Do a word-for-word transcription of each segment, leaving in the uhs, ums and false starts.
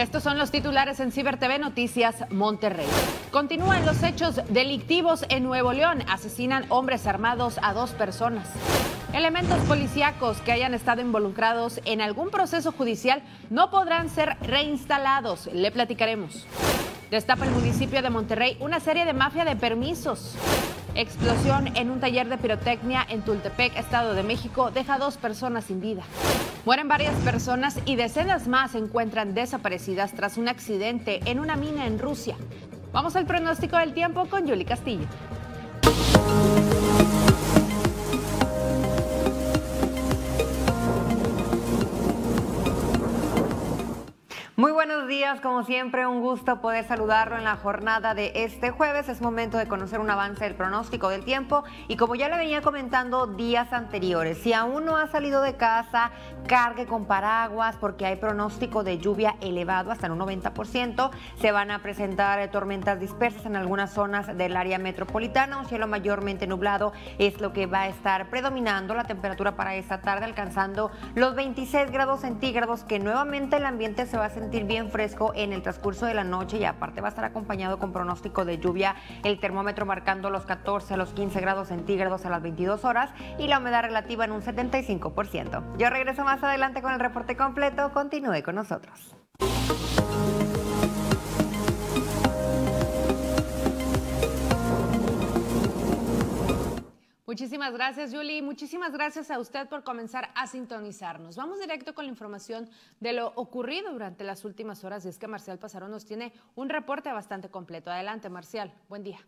Estos son los titulares en Ciber T V Noticias Monterrey. Continúan los hechos delictivos en Nuevo León. Asesinan hombres armados a dos personas. Elementos policíacos que hayan estado involucrados en algún proceso judicial no podrán ser reinstalados. Le platicaremos. Destapa el municipio de Monterrey una serie de mafia de permisos. Explosión en un taller de pirotecnia en Tultepec, Estado de México, deja a dos personas sin vida. Mueren varias personas y decenas más se encuentran desaparecidas tras un accidente en una mina en Rusia. Vamos al pronóstico del tiempo con Yuli Castillo. Muy buenos días, como siempre, un gusto poder saludarlo en la jornada de este jueves. Es momento de conocer un avance del pronóstico del tiempo y como ya le venía comentando días anteriores, si aún no ha salido de casa, cargue con paraguas porque hay pronóstico de lluvia elevado hasta en un noventa por ciento. Se van a presentar tormentas dispersas en algunas zonas del área metropolitana. Un cielo mayormente nublado es lo que va a estar predominando. La temperatura para esta tarde alcanzando los veintiséis grados centígrados, que nuevamente el ambiente se va a sentir bien fresco en el transcurso de la noche y aparte va a estar acompañado con pronóstico de lluvia, el termómetro marcando los catorce a los quince grados centígrados a las veintidós horas y la humedad relativa en un setenta y cinco por ciento. Yo regreso más adelante con el reporte completo, continúe con nosotros. Muchísimas gracias, Yuli. Muchísimas gracias a usted por comenzar a sintonizarnos. Vamos directo con la información de lo ocurrido durante las últimas horas y es que Marcial Pazarón nos tiene un reporte bastante completo. Adelante, Marcial. Buen día.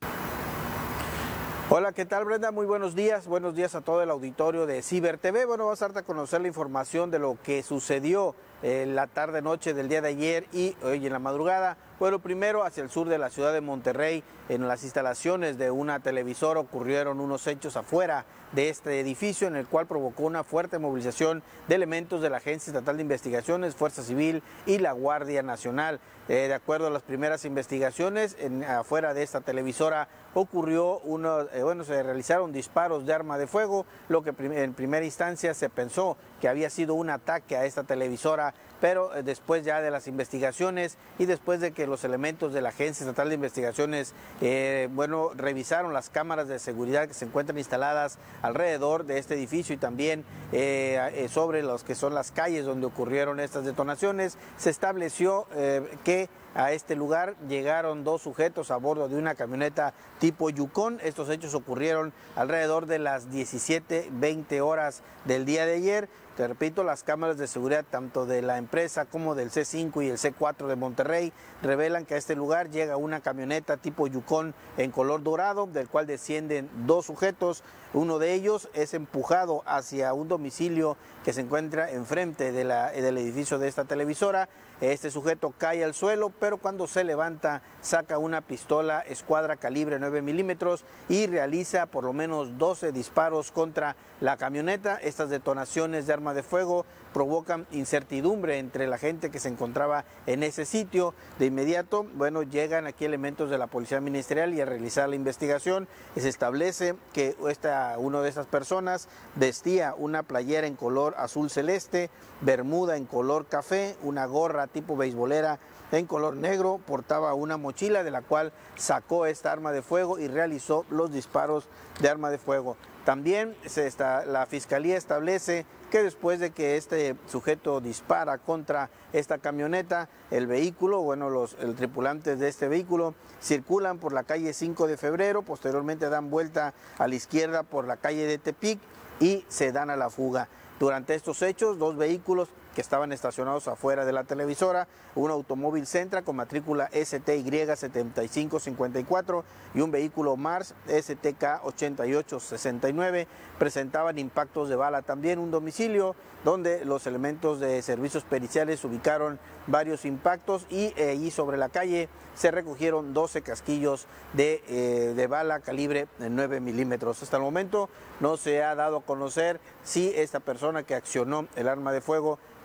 Hola, ¿qué tal, Brenda? Muy buenos días. Buenos días a todo el auditorio de Ciber T V. Bueno, vamos a darte a conocer la información de lo que sucedió en la tarde-noche del día de ayer y hoy en la madrugada. Bueno, primero hacia el sur de la ciudad de Monterrey, en las instalaciones de una televisora ocurrieron unos hechos afuera de este edificio en el cual provocó una fuerte movilización de elementos de la Agencia Estatal de Investigaciones, Fuerza Civil y la Guardia Nacional. Eh, de acuerdo a las primeras investigaciones, en, afuera de esta televisora ocurrió uno, eh, bueno, se realizaron disparos de arma de fuego, lo que prim en primera instancia se pensó que había sido un ataque a esta televisora, pero eh, después ya de las investigaciones y después de que los elementos de la Agencia Estatal de Investigaciones, eh, bueno, revisaron las cámaras de seguridad que se encuentran instaladas alrededor de este edificio y también eh, eh, sobre los que son las calles donde ocurrieron estas detonaciones, se estableció eh, que a este lugar llegaron dos sujetos a bordo de una camioneta tipo Yukon. Estos hechos ocurrieron alrededor de las diecisiete veinte horas del día de ayer. Te repito, las cámaras de seguridad tanto de la empresa como del C cinco y el C cuatro de Monterrey revelan que a este lugar llega una camioneta tipo Yukon en color dorado, del cual descienden dos sujetos. Uno de ellos es empujado hacia un domicilio que se encuentra enfrente de la, del edificio de esta televisora. Este sujeto cae al suelo, pero cuando se levanta saca una pistola escuadra calibre nueve milímetros y realiza por lo menos doce disparos contra la camioneta. Estas detonaciones de arma de fuego provocan incertidumbre entre la gente que se encontraba en ese sitio. De inmediato, bueno, llegan aquí elementos de la Policía Ministerial y a realizar la investigación se establece que esta, una de estas personas vestía una playera en color azul celeste, bermuda en color café, una gorra tipo beisbolera en color negro, portaba una mochila de la cual sacó esta arma de fuego y realizó los disparos de arma de fuego. También se está, la Fiscalía establece que después de que este sujeto dispara contra esta camioneta, el vehículo, bueno, los el tripulantes de este vehículo circulan por la calle cinco de febrero, posteriormente dan vuelta a la izquierda por la calle de Tepic y se dan a la fuga. Durante estos hechos, dos vehículos que estaban estacionados afuera de la televisora, un automóvil Sentra con matrícula S T Y setenta y cinco cincuenta y cuatro y un vehículo Mars S T K ochenta y ocho sesenta y nueve presentaban impactos de bala. También un domicilio donde los elementos de servicios periciales ubicaron varios impactos y allí eh, sobre la calle se recogieron doce casquillos de, eh, de bala calibre nueve milímetros. Hasta el momento no se ha dado a conocer si esta persona que accionó el arma de fuego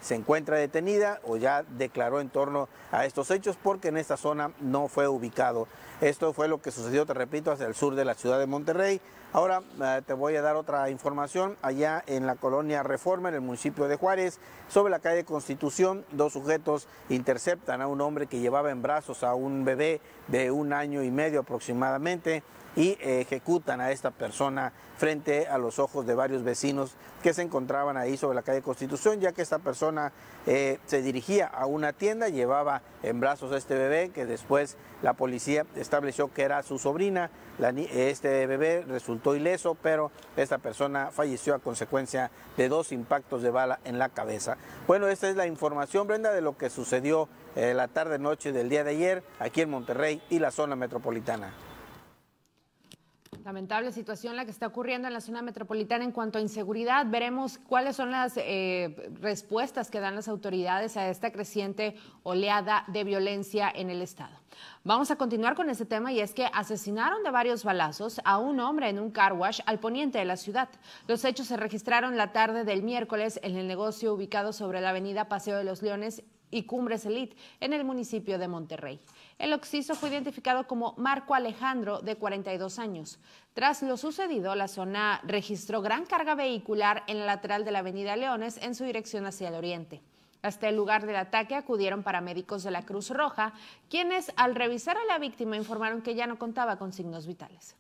se encuentra detenida o ya declaró en torno a estos hechos porque en esta zona no fue ubicado. Esto fue lo que sucedió, te repito, hacia el sur de la ciudad de Monterrey. Ahora eh, te voy a dar otra información. Allá en la colonia Reforma, en el municipio de Juárez, sobre la calle Constitución, dos sujetos interceptan a un hombre que llevaba en brazos a un bebé de un año y medio aproximadamente y eh, ejecutan a esta persona frente a los ojos de varios vecinos que se encontraban ahí sobre la calle Constitución, ya que esta persona eh, se dirigía a una tienda, llevaba en brazos a este bebé que después la policía estableció que era su sobrina. La, este bebé resultó ileso, pero esta persona falleció a consecuencia de dos impactos de bala en la cabeza. Bueno, esta es la información, Brenda, de lo que sucedió eh, la tarde-noche del día de ayer aquí en Monterrey y la zona metropolitana. Lamentable situación la que está ocurriendo en la zona metropolitana en cuanto a inseguridad. Veremos cuáles son las eh, respuestas que dan las autoridades a esta creciente oleada de violencia en el estado. Vamos a continuar con este tema y es que asesinaron de varios balazos a un hombre en un car wash al poniente de la ciudad. Los hechos se registraron la tarde del miércoles en el negocio ubicado sobre la avenida Paseo de los Leones y Cumbres Elite en el municipio de Monterrey. El occiso fue identificado como Marco Alejandro, de cuarenta y dos años. Tras lo sucedido, la zona registró gran carga vehicular en la lateral de la avenida Leones en su dirección hacia el oriente. Hasta el lugar del ataque acudieron paramédicos de la Cruz Roja, quienes al revisar a la víctima informaron que ya no contaba con signos vitales.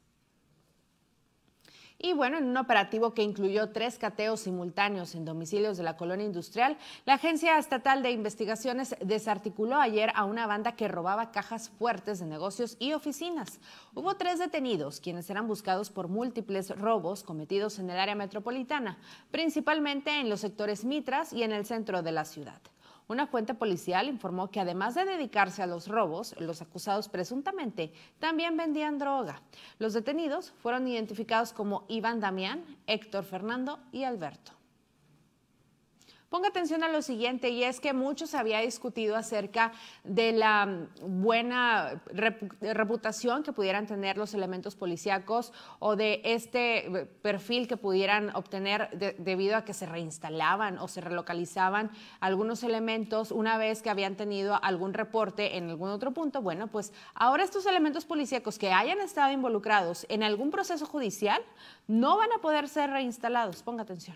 Y bueno, en un operativo que incluyó tres cateos simultáneos en domicilios de la colonia industrial, la Agencia Estatal de Investigaciones desarticuló ayer a una banda que robaba cajas fuertes de negocios y oficinas. Hubo tres detenidos, quienes eran buscados por múltiples robos cometidos en el área metropolitana, principalmente en los sectores Mitras y en el centro de la ciudad. Una fuente policial informó que además de dedicarse a los robos, los acusados presuntamente también vendían droga. Los detenidos fueron identificados como Iván Damián, Héctor Fernando y Alberto. Ponga atención a lo siguiente, y es que mucho se había discutido acerca de la buena reputación que pudieran tener los elementos policíacos o de este perfil que pudieran obtener de, debido a que se reinstalaban o se relocalizaban algunos elementos una vez que habían tenido algún reporte en algún otro punto. Bueno, pues ahora estos elementos policíacos que hayan estado involucrados en algún proceso judicial no van a poder ser reinstalados. Ponga atención.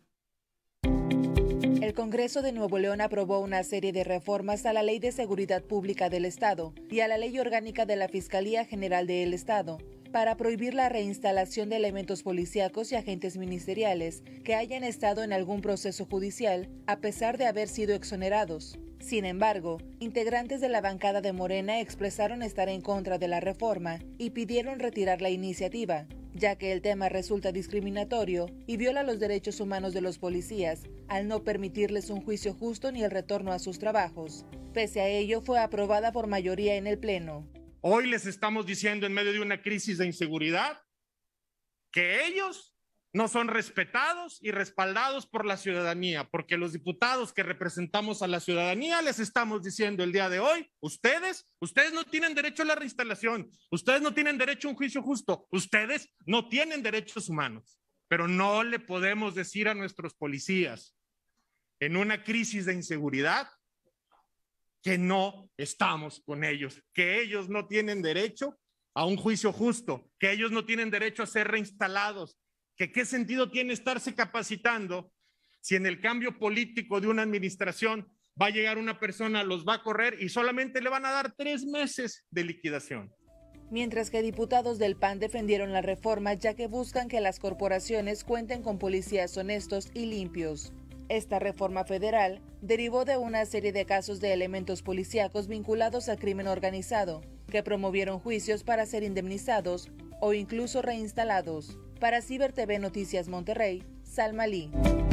El Congreso de Nuevo León aprobó una serie de reformas a la Ley de Seguridad Pública del Estado y a la Ley Orgánica de la Fiscalía General del Estado para prohibir la reinstalación de elementos policíacos y agentes ministeriales que hayan estado en algún proceso judicial a pesar de haber sido exonerados. Sin embargo, integrantes de la bancada de Morena expresaron estar en contra de la reforma y pidieron retirar la iniciativa, ya que el tema resulta discriminatorio y viola los derechos humanos de los policías al no permitirles un juicio justo ni el retorno a sus trabajos. Pese a ello, fue aprobada por mayoría en el Pleno. Hoy les estamos diciendo, en medio de una crisis de inseguridad, que ellos no son respetados y respaldados por la ciudadanía, porque los diputados que representamos a la ciudadanía les estamos diciendo el día de hoy, ustedes, ustedes no tienen derecho a la reinstalación, ustedes no tienen derecho a un juicio justo, ustedes no tienen derechos humanos, pero no le podemos decir a nuestros policías en una crisis de inseguridad que no estamos con ellos, que ellos no tienen derecho a un juicio justo, que ellos no tienen derecho a ser reinstalados, que qué sentido tiene estarse capacitando si en el cambio político de una administración va a llegar una persona, los va a correr y solamente le van a dar tres meses de liquidación. Mientras que diputados del P A N defendieron la reforma ya que buscan que las corporaciones cuenten con policías honestos y limpios. Esta reforma federal derivó de una serie de casos de elementos policíacos vinculados al crimen organizado, que promovieron juicios para ser indemnizados o incluso reinstalados. Para Ciber T V Noticias Monterrey, Salma Lee.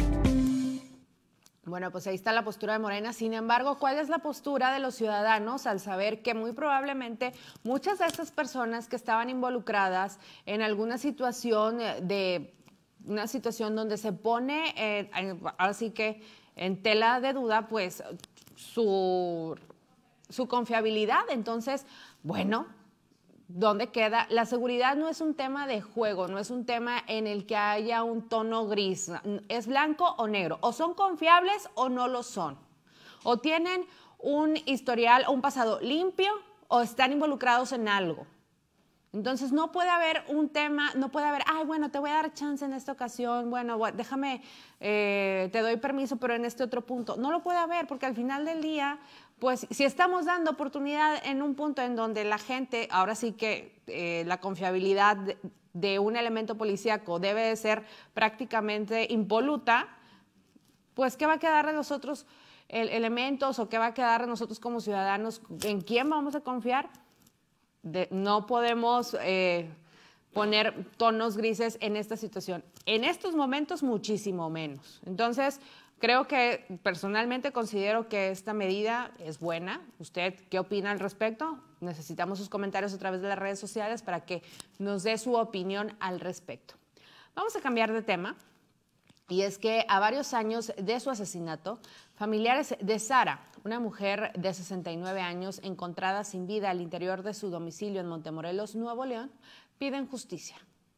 Bueno, pues ahí está la postura de Morena. Sin embargo, ¿cuál es la postura de los ciudadanos al saber que muy probablemente muchas de estas personas que estaban involucradas en alguna situación de una situación donde se pone, eh, así que en tela de duda, pues su, su confiabilidad? Entonces, bueno, ¿dónde queda? La seguridad no es un tema de juego, no es un tema en el que haya un tono gris. Es blanco o negro. O son confiables o no lo son. O tienen un historial o un pasado limpio o están involucrados en algo. Entonces no puede haber un tema, no puede haber, ay, bueno, te voy a dar chance en esta ocasión, bueno, déjame, eh, te doy permiso, pero en este otro punto. No lo puede haber porque al final del día, pues si estamos dando oportunidad en un punto en donde la gente, ahora sí que eh, la confiabilidad de, de un elemento policíaco debe de ser prácticamente impoluta, pues ¿qué va a quedar de los otros elementos o qué va a quedar de nosotros como ciudadanos? ¿En quién vamos a confiar? De, no podemos eh, poner tonos grises en esta situación. En estos momentos muchísimo menos. Entonces, creo que personalmente considero que esta medida es buena. ¿Usted qué opina al respecto? Necesitamos sus comentarios a través de las redes sociales para que nos dé su opinión al respecto. Vamos a cambiar de tema. Y es que a varios años de su asesinato, familiares de Sara, una mujer de sesenta y nueve años encontrada sin vida al interior de su domicilio en Montemorelos, Nuevo León, piden justicia.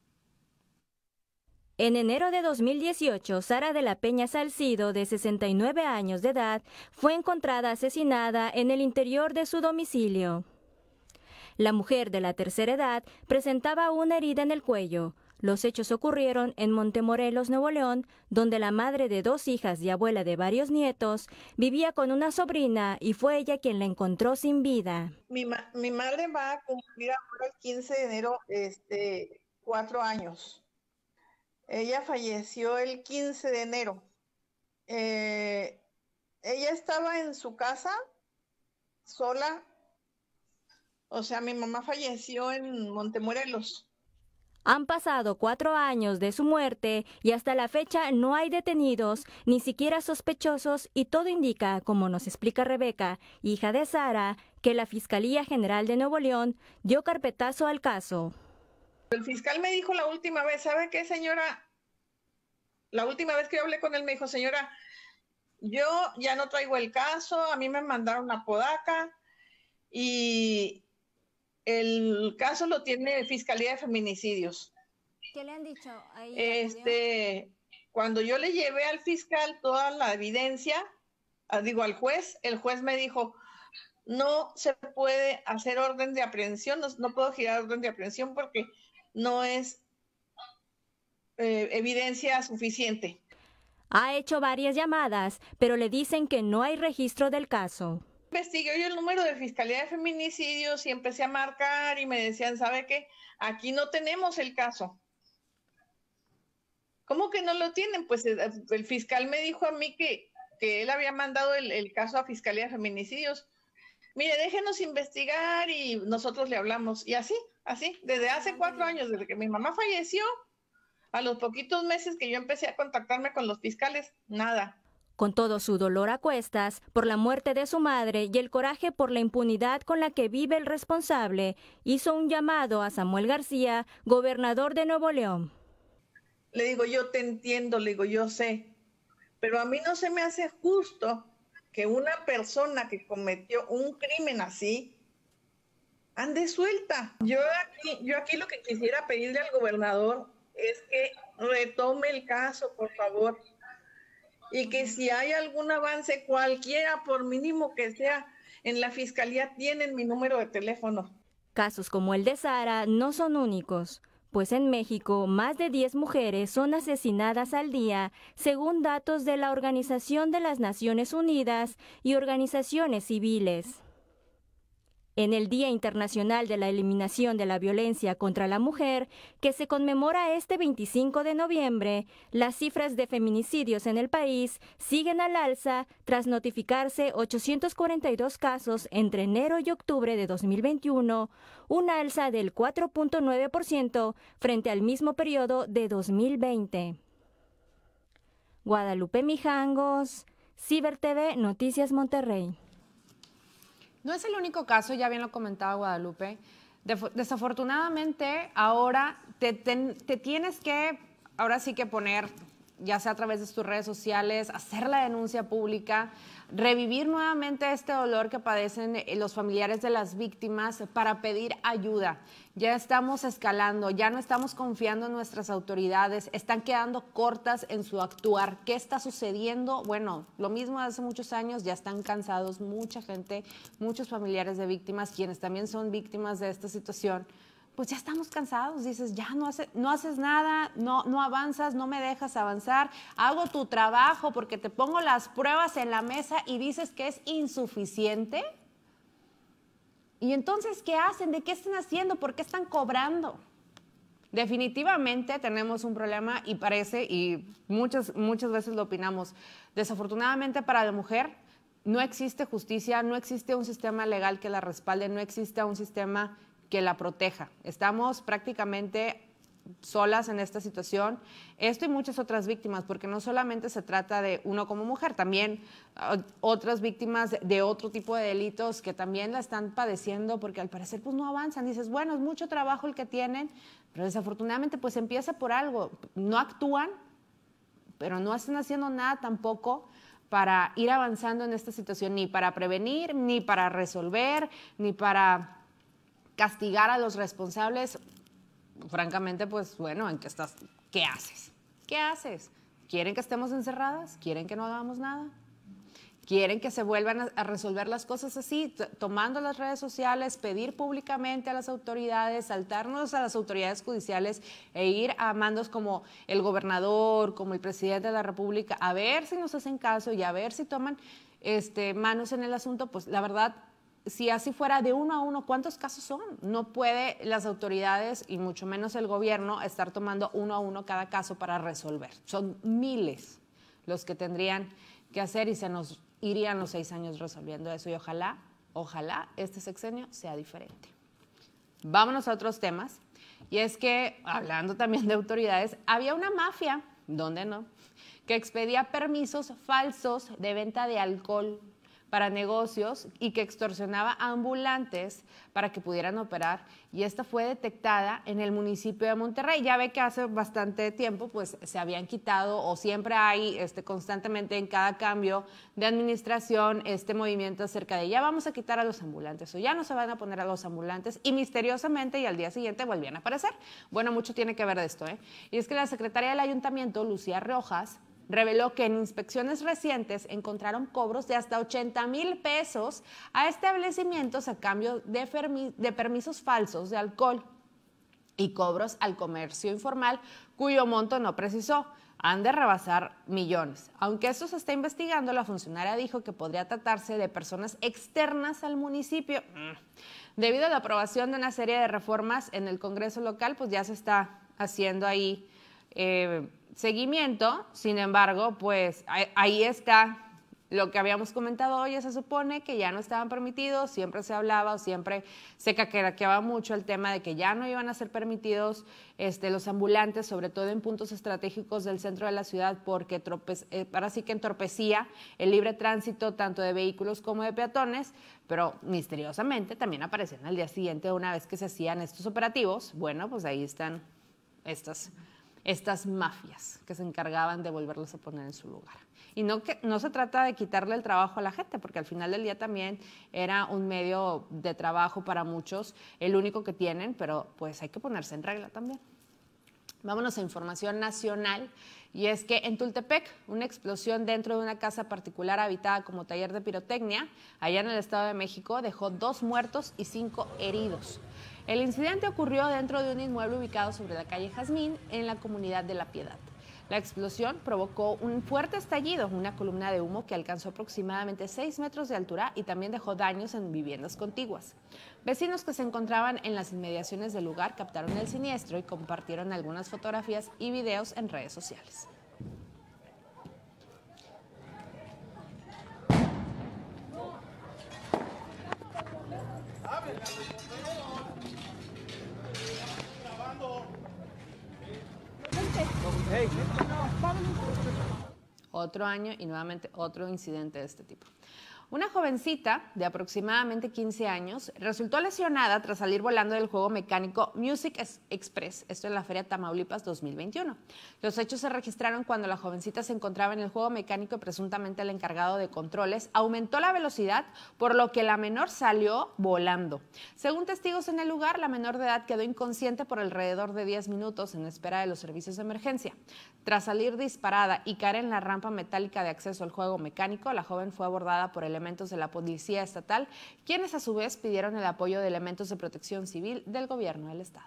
En enero de dos mil dieciocho, Sara de la Peña Salcido, de sesenta y nueve años de edad, fue encontrada asesinada en el interior de su domicilio. La mujer de la tercera edad presentaba una herida en el cuello. Los hechos ocurrieron en Montemorelos, Nuevo León, donde la madre de dos hijas y abuela de varios nietos vivía con una sobrina y fue ella quien la encontró sin vida. Mi, ma mi madre va a cumplir ahora el quince de enero este, cuatro años. Ella falleció el quince de enero. Eh, ella estaba en su casa sola. O sea, mi mamá falleció en Montemorelos. Han pasado cuatro años de su muerte y hasta la fecha no hay detenidos, ni siquiera sospechosos, y todo indica, como nos explica Rebeca, hija de Sara, que la Fiscalía General de Nuevo León dio carpetazo al caso. El fiscal me dijo la última vez, ¿sabe qué, señora? La última vez que yo hablé con él me dijo, señora, yo ya no traigo el caso, a mí me mandaron a Podaca y el caso lo tiene Fiscalía de Feminicidios. ¿Qué le han dicho ahí? Este, cuando yo le llevé al fiscal toda la evidencia, digo al juez, el juez me dijo, no se puede hacer orden de aprehensión, no, no puedo girar orden de aprehensión porque no es eh, evidencia suficiente. Ha hecho varias llamadas, pero le dicen que no hay registro del caso. Investigué yo el número de Fiscalía de Feminicidios y empecé a marcar y me decían, ¿sabe qué? Aquí no tenemos el caso. ¿Cómo que no lo tienen? Pues el, el fiscal me dijo a mí que, que él había mandado el, el caso a Fiscalía de Feminicidios. Mire, déjenos investigar y nosotros le hablamos. Y así, así, desde hace cuatro años, desde que mi mamá falleció, a los poquitos meses que yo empecé a contactarme con los fiscales, nada. Con todo su dolor a cuestas por la muerte de su madre y el coraje por la impunidad con la que vive el responsable, hizo un llamado a Samuel García, gobernador de Nuevo León. Le digo, yo te entiendo, le digo, yo sé, pero a mí no se me hace justo que una persona que cometió un crimen así ande suelta. Yo aquí, yo aquí lo que quisiera pedirle al gobernador es que retome el caso, por favor. Y que si hay algún avance, cualquiera, por mínimo que sea, en la fiscalía tienen mi número de teléfono. Casos como el de Sara no son únicos, pues en México más de diez mujeres son asesinadas al día, según datos de la Organización de las Naciones Unidas y organizaciones civiles. En el Día Internacional de la Eliminación de la Violencia contra la Mujer, que se conmemora este veinticinco de noviembre, las cifras de feminicidios en el país siguen al alza tras notificarse ochocientos cuarenta y dos casos entre enero y octubre de dos mil veintiuno, un alza del cuatro punto nueve por ciento frente al mismo periodo de dos mil veinte. Guadalupe Mijangos, Ciber T V, Noticias Monterrey. No es el único caso, ya bien lo comentaba Guadalupe. Desafortunadamente, ahora te, te, te tienes que, ahora sí que poner ya sea a través de tus redes sociales, hacer la denuncia pública, revivir nuevamente este dolor que padecen los familiares de las víctimas para pedir ayuda. Ya estamos escalando, ya no estamos confiando en nuestras autoridades, están quedando cortas en su actuar. ¿Qué está sucediendo? Bueno, lo mismo de hace muchos años, ya están cansados mucha gente, muchos familiares de víctimas, quienes también son víctimas de esta situación. Pues ya estamos cansados, dices, ya no, hace, no haces nada, no, no avanzas, no me dejas avanzar, hago tu trabajo porque te pongo las pruebas en la mesa y dices que es insuficiente. Y entonces, ¿qué hacen? ¿De qué están haciendo? ¿Por qué están cobrando? Definitivamente tenemos un problema y parece, y muchas, muchas veces lo opinamos, desafortunadamente para la mujer no existe justicia, no existe un sistema legal que la respalde, no existe un sistema que la proteja. Estamos prácticamente solas en esta situación, esto y muchas otras víctimas, porque no solamente se trata de uno como mujer, también uh, otras víctimas de otro tipo de delitos que también la están padeciendo, porque al parecer pues no avanzan. Dices, bueno, es mucho trabajo el que tienen, pero desafortunadamente pues empieza por algo. No actúan, pero no están haciendo nada tampoco para ir avanzando en esta situación, ni para prevenir, ni para resolver, ni para castigar a los responsables. Francamente, pues bueno, ¿en qué estás? ¿Qué haces? ¿Qué haces? ¿Quieren que estemos encerradas? ¿Quieren que no hagamos nada? ¿Quieren que se vuelvan a, a resolver las cosas así, tomando las redes sociales, pedir públicamente a las autoridades, saltarnos a las autoridades judiciales e ir a mandos como el gobernador, como el presidente de la República, a ver si nos hacen caso y a ver si toman este, manos en el asunto? Pues la verdad, si así fuera de uno a uno, ¿cuántos casos son? No puede las autoridades y mucho menos el gobierno estar tomando uno a uno cada caso para resolver. Son miles los que tendrían que hacer y se nos irían los seis años resolviendo eso. Y ojalá, ojalá este sexenio sea diferente. Vámonos a otros temas. Y es que, hablando también de autoridades, había una mafia, ¿dónde no?, que expedía permisos falsos de venta de alcohol para negocios y que extorsionaba a ambulantes para que pudieran operar, y esta fue detectada en el municipio de Monterrey. Ya ve que hace bastante tiempo pues se habían quitado, o siempre hay este, constantemente en cada cambio de administración este movimiento acerca de ya vamos a quitar a los ambulantes o ya no se van a poner a los ambulantes, y misteriosamente y al día siguiente volvían a aparecer. Bueno, mucho tiene que ver de esto, ¿eh? Y es que la secretaria del ayuntamiento, Lucía Rojas, reveló que en inspecciones recientes encontraron cobros de hasta ochenta mil pesos a establecimientos a cambio de, de permisos falsos de alcohol y cobros al comercio informal, cuyo monto no precisó. Han de rebasar millones. Aunque esto se está investigando, la funcionaria dijo que podría tratarse de personas externas al municipio. Debido a la aprobación de una serie de reformas en el Congreso local, pues ya se está haciendo ahí eh, seguimiento. Sin embargo, pues ahí está lo que habíamos comentado hoy. Se supone que ya no estaban permitidos, siempre se hablaba o siempre se caqueraqueaba mucho el tema de que ya no iban a ser permitidos este, los ambulantes, sobre todo en puntos estratégicos del centro de la ciudad, porque tropez, eh, ahora sí que entorpecía el libre tránsito tanto de vehículos como de peatones, pero misteriosamente también aparecían al día siguiente, una vez que se hacían estos operativos. Bueno, pues ahí están estas estas mafias que se encargaban de volverlos a poner en su lugar. Y no, que, no se trata de quitarle el trabajo a la gente, porque al final del día también era un medio de trabajo para muchos, el único que tienen, pero pues hay que ponerse en regla también. Vámonos a información nacional, y es que en Tultepec, una explosión dentro de una casa particular habitada como taller de pirotecnia, allá en el Estado de México, dejó dos muertos y cinco heridos. El incidente ocurrió dentro de un inmueble ubicado sobre la calle Jazmín, en la comunidad de La Piedad. La explosión provocó un fuerte estallido, una columna de humo que alcanzó aproximadamente seis metros de altura y también dejó daños en viviendas contiguas. Vecinos que se encontraban en las inmediaciones del lugar captaron el siniestro y compartieron algunas fotografías y videos en redes sociales. Otro año y nuevamente otro incidente de este tipo. Una jovencita de aproximadamente quince años resultó lesionada tras salir volando del juego mecánico Music Express, esto en la Feria Tamaulipas dos mil veintiuno. Los hechos se registraron cuando la jovencita se encontraba en el juego mecánico y presuntamente el encargado de controles aumentó la velocidad, por lo que la menor salió volando. Según testigos en el lugar, la menor de edad quedó inconsciente por alrededor de diez minutos en espera de los servicios de emergencia. Tras salir disparada y caer en la rampa metálica de acceso al juego mecánico, la joven fue abordada por elementos de la Policía Estatal, quienes a su vez pidieron el apoyo de elementos de protección civil del gobierno del estado.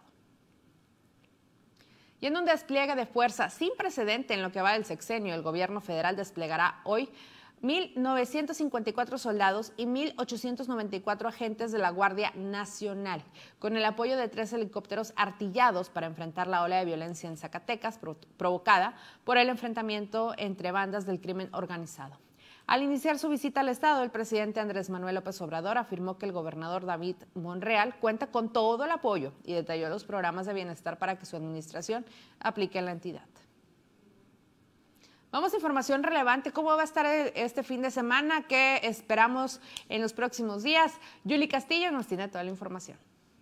Y en un despliegue de fuerza sin precedente en lo que va del sexenio, el gobierno federal desplegará hoy mil novecientos cincuenta y cuatro soldados y mil ochocientos noventa y cuatro agentes de la Guardia Nacional, con el apoyo de tres helicópteros artillados para enfrentar la ola de violencia en Zacatecas pro- provocada por el enfrentamiento entre bandas del crimen organizado. Al iniciar su visita al estado, el presidente Andrés Manuel López Obrador afirmó que el gobernador David Monreal cuenta con todo el apoyo y detalló los programas de bienestar para que su administración aplique en la entidad. Vamos a información relevante. ¿Cómo va a estar este fin de semana? ¿Qué esperamos en los próximos días? Yuli Castillo nos tiene toda la información.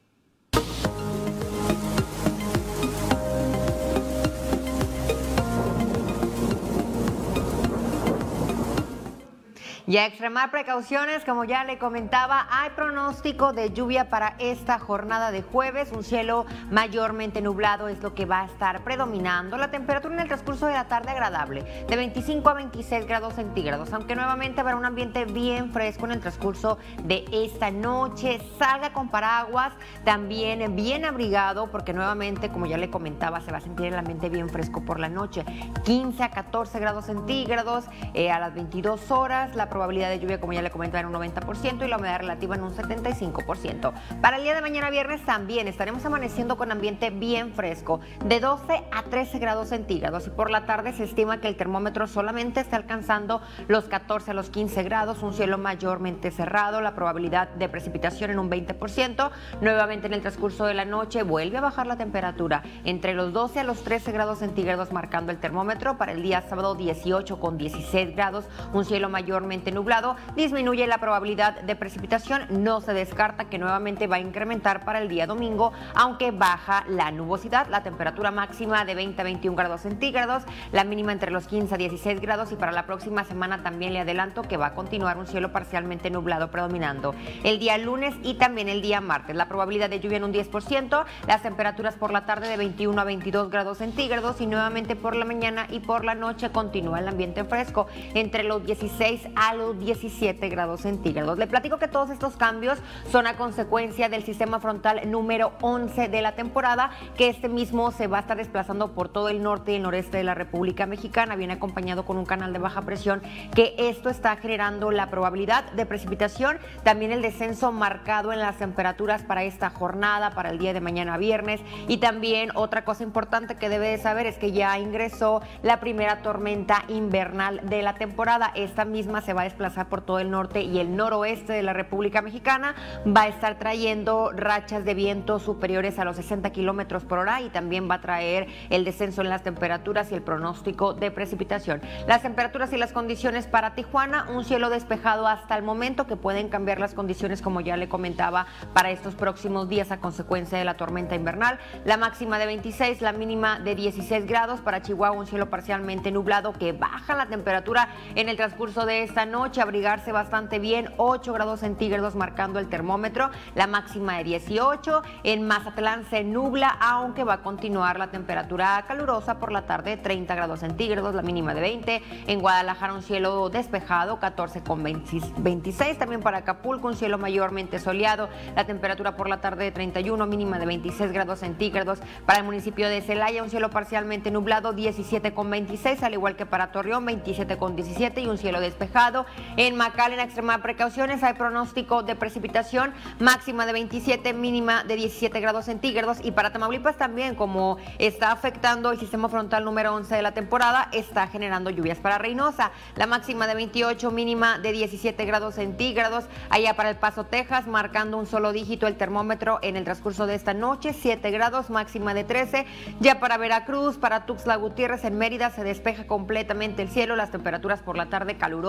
Y a extremar precauciones, como ya le comentaba, hay pronóstico de lluvia para esta jornada de jueves. Un cielo mayormente nublado es lo que va a estar predominando. La temperatura en el transcurso de la tarde agradable, de veinticinco a veintiséis grados centígrados, aunque nuevamente habrá un ambiente bien fresco en el transcurso de esta noche. Salga con paraguas, también bien abrigado, porque nuevamente, como ya le comentaba, se va a sentir el ambiente bien fresco por la noche. quince a catorce grados centígrados eh, a las veintidós horas. La probabilidad de lluvia, como ya le comentaba, en un noventa por ciento y la humedad relativa en un setenta y cinco por ciento. Para el día de mañana viernes también estaremos amaneciendo con ambiente bien fresco, de doce a trece grados centígrados, y por la tarde se estima que el termómetro solamente está alcanzando los catorce a los quince grados, un cielo mayormente cerrado, la probabilidad de precipitación en un veinte por ciento. Nuevamente en el transcurso de la noche vuelve a bajar la temperatura entre los doce a los trece grados centígrados, marcando el termómetro. Para el día sábado dieciocho con dieciséis grados, un cielo mayormente nublado, disminuye la probabilidad de precipitación. No se descarta que nuevamente va a incrementar para el día domingo, aunque baja la nubosidad. La temperatura máxima de veinte a veintiún grados centígrados, la mínima entre los quince a dieciséis grados, y para la próxima semana también le adelanto que va a continuar un cielo parcialmente nublado predominando el día lunes y también el día martes. La probabilidad de lluvia en un diez por ciento, las temperaturas por la tarde de veintiuno a veintidós grados centígrados, y nuevamente por la mañana y por la noche continúa el ambiente fresco entre los dieciséis a los diecisiete grados centígrados. Le platico que todos estos cambios son a consecuencia del sistema frontal número once de la temporada, que este mismo se va a estar desplazando por todo el norte y el noreste de la República Mexicana. Viene acompañado con un canal de baja presión, que esto está generando la probabilidad de precipitación, también el descenso marcado en las temperaturas para esta jornada, para el día de mañana viernes. Y también otra cosa importante que debe de saber es que ya ingresó la primera tormenta invernal de la temporada. Esta misma se va a desplazar por todo el norte y el noroeste de la República Mexicana, va a estar trayendo rachas de viento superiores a los sesenta kilómetros por hora, y también va a traer el descenso en las temperaturas y el pronóstico de precipitación. Las temperaturas y las condiciones para Tijuana, un cielo despejado hasta el momento, que pueden cambiar las condiciones, como ya le comentaba, para estos próximos días a consecuencia de la tormenta invernal. La máxima de veintiséis, la mínima de dieciséis grados. Para Chihuahua, un cielo parcialmente nublado, que baja la temperatura en el transcurso de esta noche, abrigarse bastante bien, ocho grados centígrados marcando el termómetro, la máxima de dieciocho. En Mazatlán se nubla, aunque va a continuar la temperatura calurosa por la tarde, treinta grados centígrados, la mínima de veinte. En Guadalajara, un cielo despejado, catorce con veintiséis. También para Acapulco, un cielo mayormente soleado, la temperatura por la tarde de treinta y uno, mínima de veintiséis grados centígrados. Para el municipio de Celaya, un cielo parcialmente nublado, diecisiete con veintiséis, al igual que para Torreón, veintisiete con diecisiete, y un cielo despejado. En McAllen, a extremar precauciones, hay pronóstico de precipitación, máxima de veintisiete, mínima de diecisiete grados centígrados. Y para Tamaulipas también, como está afectando el sistema frontal número once de la temporada, está generando lluvias. Para Reynosa, la máxima de veintiocho, mínima de diecisiete grados centígrados. Allá para El Paso, Texas, marcando un solo dígito el termómetro en el transcurso de esta noche, siete grados, máxima de trece. Ya para Veracruz, para Tuxtla Gutiérrez, en Mérida, se despeja completamente el cielo, las temperaturas por la tarde calurosas,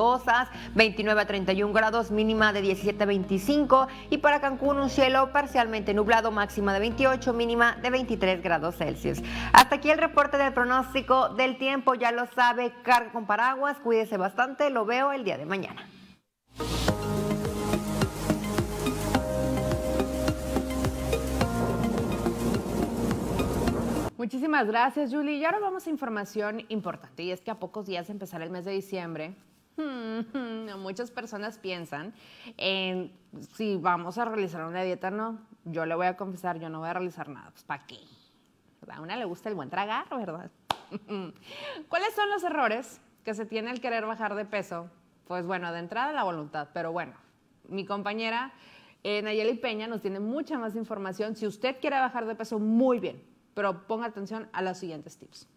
máximas veintinueve a treinta y un grados, mínima de diecisiete a veinticinco. Y para Cancún un cielo parcialmente nublado, máxima de veintiocho, mínima de veintitrés grados Celsius. Hasta aquí el reporte del pronóstico del tiempo. Ya lo sabe, carga con paraguas, cuídese bastante, lo veo el día de mañana. Muchísimas gracias, Julie. Y ahora vamos a información importante, y es que a pocos días de empezar el mes de diciembre, muchas personas piensan en si vamos a realizar una dieta o no. Yo le voy a confesar, yo no voy a realizar nada. Pues, ¿para qué? A una le gusta el buen tragar, ¿verdad? ¿Cuáles son los errores que se tiene al querer bajar de peso? Pues bueno, de entrada la voluntad, pero bueno, mi compañera eh, Nayeli Peña nos tiene mucha más información. Si usted quiere bajar de peso, muy bien, pero ponga atención a los siguientes tips.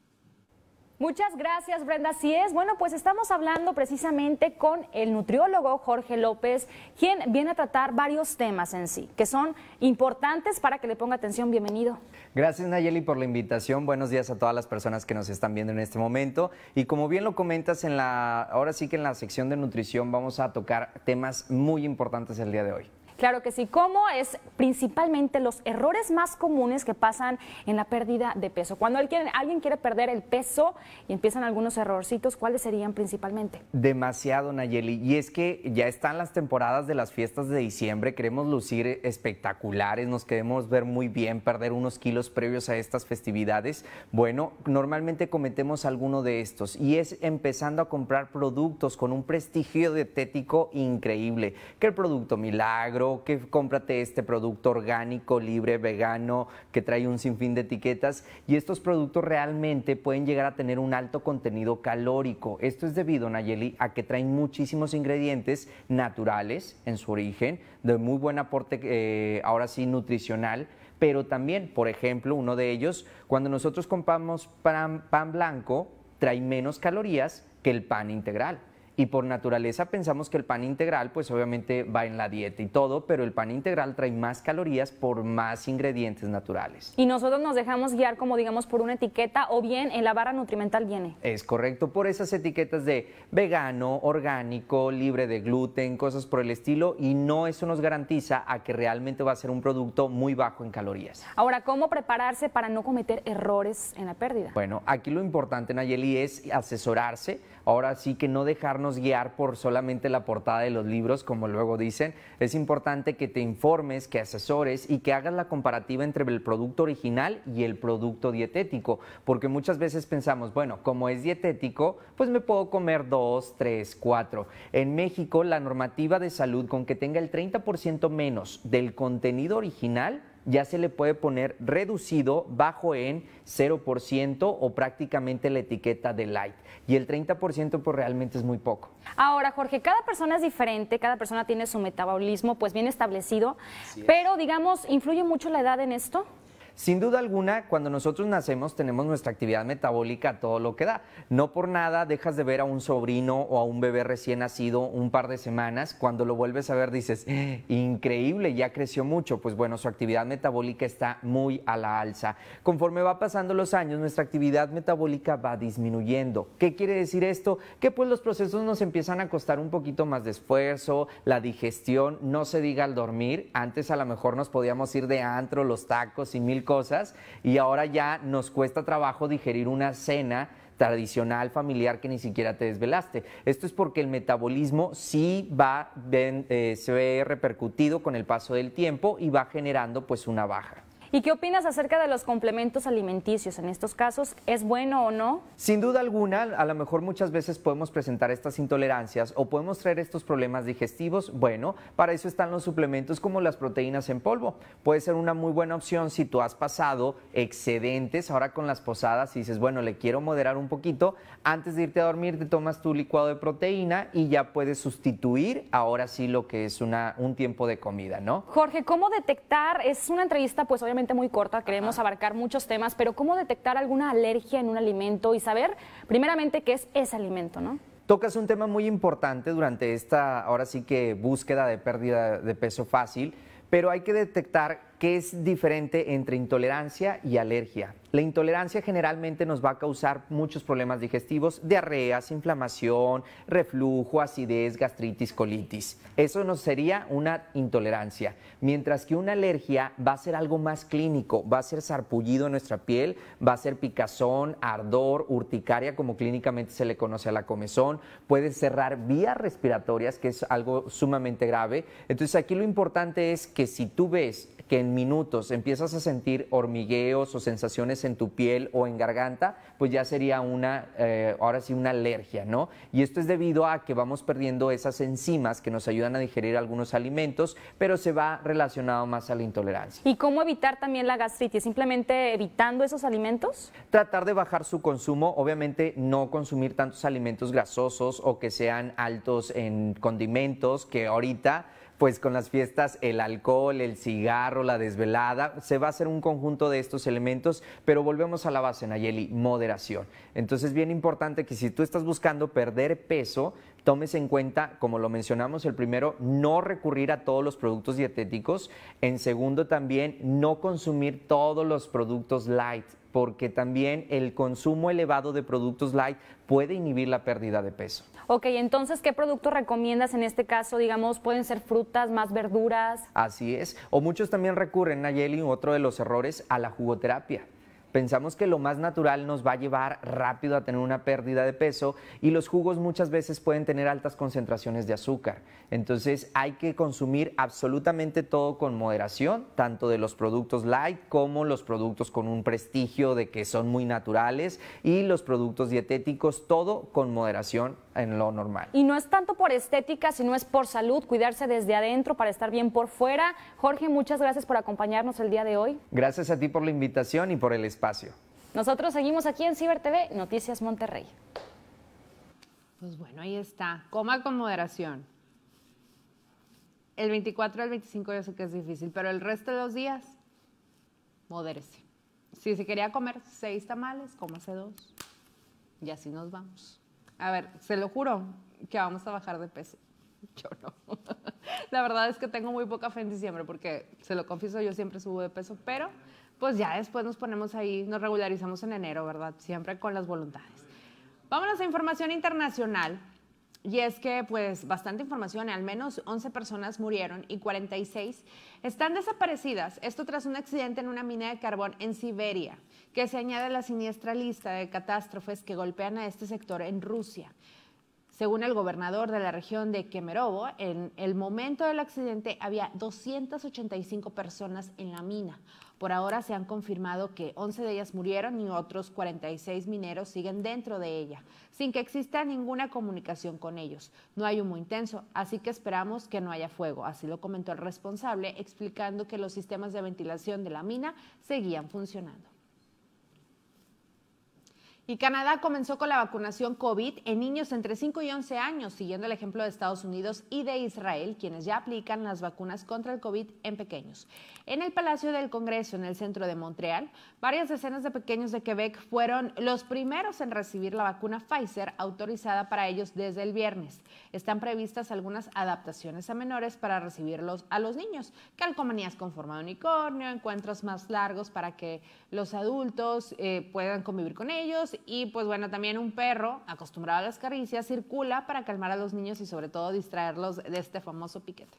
Muchas gracias, Brenda. Así es. Bueno, pues estamos hablando precisamente con el nutriólogo Jorge López, quien viene a tratar varios temas en sí, que son importantes para que le ponga atención. Bienvenido. Gracias, Nayeli, por la invitación. Buenos días a todas las personas que nos están viendo en este momento. Y como bien lo comentas, en la, ahora sí que en la sección de nutrición vamos a tocar temas muy importantes el día de hoy. Claro que sí. ¿Cómo es principalmente los errores más comunes que pasan en la pérdida de peso? Cuando alguien, alguien quiere perder el peso y empiezan algunos errorcitos, ¿cuáles serían principalmente? Demasiado, Nayeli. Y es que ya están las temporadas de las fiestas de diciembre, queremos lucir espectaculares, nos queremos ver muy bien, perder unos kilos previos a estas festividades. Bueno, normalmente cometemos alguno de estos y es empezando a comprar productos con un prestigio dietético increíble, que el producto Milagro, que cómprate este producto orgánico, libre, vegano, que trae un sinfín de etiquetas, y estos productos realmente pueden llegar a tener un alto contenido calórico. Esto es debido, Nayeli, a que traen muchísimos ingredientes naturales en su origen, de muy buen aporte, eh, ahora sí, nutricional, pero también, por ejemplo, uno de ellos, cuando nosotros compramos pan, pan blanco, trae menos calorías que el pan integral. Y por naturaleza pensamos que el pan integral pues obviamente va en la dieta y todo, pero el pan integral trae más calorías por más ingredientes naturales. Y nosotros nos dejamos guiar, como digamos, por una etiqueta, o bien en la barra nutrimental viene. Es correcto, por esas etiquetas de vegano, orgánico, libre de gluten, cosas por el estilo, y no, eso nos garantiza a que realmente va a ser un producto muy bajo en calorías. Ahora, ¿cómo prepararse para no cometer errores en la pérdida? Bueno, aquí lo importante, Nayeli, es asesorarse. Ahora sí que no dejarnos guiar por solamente la portada de los libros, como luego dicen. Es importante que te informes, que asesores y que hagas la comparativa entre el producto original y el producto dietético, porque muchas veces pensamos, bueno, como es dietético, pues me puedo comer dos, tres, cuatro. En México, la normativa de salud, con que tenga el treinta por ciento menos del contenido original, ya se le puede poner reducido bajo en cero por ciento o prácticamente la etiqueta de light. Y el treinta por ciento pues realmente es muy poco. Ahora, Jorge, cada persona es diferente, cada persona tiene su metabolismo pues bien establecido, pero digamos, ¿influye mucho la edad en esto? Sin duda alguna, cuando nosotros nacemos tenemos nuestra actividad metabólica a todo lo que da. No por nada dejas de ver a un sobrino o a un bebé recién nacido un par de semanas. Cuando lo vuelves a ver dices, eh, increíble, ya creció mucho. Pues bueno, su actividad metabólica está muy a la alza. Conforme va pasando los años, nuestra actividad metabólica va disminuyendo. ¿Qué quiere decir esto? Que pues los procesos nos empiezan a costar un poquito más de esfuerzo, la digestión, no se diga al dormir. Antes a lo mejor nos podíamos ir de antro, los tacos y mil cosas, y ahora ya nos cuesta trabajo digerir una cena tradicional familiar que ni siquiera te desvelaste. Esto es porque el metabolismo sí va, ven, eh, se ve repercutido con el paso del tiempo y va generando pues una baja. ¿Y qué opinas acerca de los complementos alimenticios? En estos casos, ¿es bueno o no? Sin duda alguna, a lo mejor muchas veces podemos presentar estas intolerancias o podemos traer estos problemas digestivos. Bueno, para eso están los suplementos como las proteínas en polvo. Puede ser una muy buena opción si tú has pasado excedentes ahora con las posadas y dices, bueno, le quiero moderar un poquito. Antes de irte a dormir te tomas tu licuado de proteína y ya puedes sustituir ahora sí lo que es una, un tiempo de comida, ¿no? Jorge, ¿cómo detectar? Es una entrevista pues obviamente muy corta, queremos abarcar muchos temas, pero ¿cómo detectar alguna alergia en un alimento y saber primeramente qué es ese alimento, ¿no? Tocas un tema muy importante durante esta, ahora sí que búsqueda de pérdida de peso fácil, pero hay que detectar qué es diferente entre intolerancia y alergia. La intolerancia generalmente nos va a causar muchos problemas digestivos, diarreas, inflamación, reflujo, acidez, gastritis, colitis. Eso nos sería una intolerancia, mientras que una alergia va a ser algo más clínico, va a ser sarpullido en nuestra piel, va a ser picazón, ardor, urticaria, como clínicamente se le conoce a la comezón, puede cerrar vías respiratorias, que es algo sumamente grave. Entonces aquí lo importante es que si tú ves que en minutos empiezas a sentir hormigueos o sensaciones en tu piel o en garganta, pues ya sería una, eh, ahora sí, una alergia, ¿no? Y esto es debido a que vamos perdiendo esas enzimas que nos ayudan a digerir algunos alimentos, pero se va relacionado más a la intolerancia. ¿Y cómo evitar también la gastritis? ¿Simplemente evitando esos alimentos? Tratar de bajar su consumo, obviamente no consumir tantos alimentos grasosos o que sean altos en condimentos, que ahorita pues con las fiestas, el alcohol, el cigarro, la desvelada, se va a hacer un conjunto de estos elementos, pero volvemos a la base, Nayeli, moderación. Entonces, bien importante que si tú estás buscando perder peso, tomes en cuenta, como lo mencionamos, el primero, no recurrir a todos los productos dietéticos. En segundo, también no consumir todos los productos light, porque también el consumo elevado de productos light puede inhibir la pérdida de peso. Ok, entonces, ¿qué productos recomiendas en este caso? Digamos, ¿pueden ser frutas, más verduras? Así es. O muchos también recurren, Nayeli, otro de los errores, a la jugoterapia. Pensamos que lo más natural nos va a llevar rápido a tener una pérdida de peso y los jugos muchas veces pueden tener altas concentraciones de azúcar. Entonces hay que consumir absolutamente todo con moderación, tanto de los productos light como los productos con un prestigio de que son muy naturales y los productos dietéticos, todo con moderación en lo normal. Y no es tanto por estética, sino es por salud, cuidarse desde adentro para estar bien por fuera. Jorge, muchas gracias por acompañarnos el día de hoy. Gracias a ti por la invitación y por el espacio. Nosotros seguimos aquí en Ciber T V, Noticias Monterrey. Pues bueno, ahí está. Coma con moderación. El veinticuatro al veinticinco yo sé que es difícil, pero el resto de los días, modérese. Si se quería comer seis tamales, cómase dos. Y así nos vamos. A ver, se lo juro que vamos a bajar de peso. Yo no. La verdad es que tengo muy poca fe en diciembre porque, se lo confieso, yo siempre subo de peso, pero pues ya después nos ponemos ahí, nos regularizamos en enero, ¿verdad? Siempre con las voluntades. Vámonos a información internacional. Y es que, pues, bastante información, al menos once personas murieron y cuarenta y seis están desaparecidas. Esto tras un accidente en una mina de carbón en Siberia, que se añade a la siniestra lista de catástrofes que golpean a este sector en Rusia. Según el gobernador de la región de Kemerovo, en el momento del accidente había doscientas ochenta y cinco personas en la mina. Por ahora se han confirmado que once de ellas murieron y otros cuarenta y seis mineros siguen dentro de ella, sin que exista ninguna comunicación con ellos. No hay humo intenso, así que esperamos que no haya fuego. Así lo comentó el responsable, explicando que los sistemas de ventilación de la mina seguían funcionando. Y Canadá comenzó con la vacunación COVID en niños entre cinco y once años, siguiendo el ejemplo de Estados Unidos y de Israel, quienes ya aplican las vacunas contra el COVID en pequeños. En el Palacio del Congreso, en el centro de Montreal, varias decenas de pequeños de Quebec fueron los primeros en recibir la vacuna Pfizer, autorizada para ellos desde el viernes. Están previstas algunas adaptaciones a menores para recibirlos a los niños, calcomanías con forma de unicornio, encuentros más largos para que los adultos eh, puedan convivir con ellos. Y pues bueno, también un perro acostumbrado a las caricias circula para calmar a los niños y sobre todo distraerlos de este famoso piquete.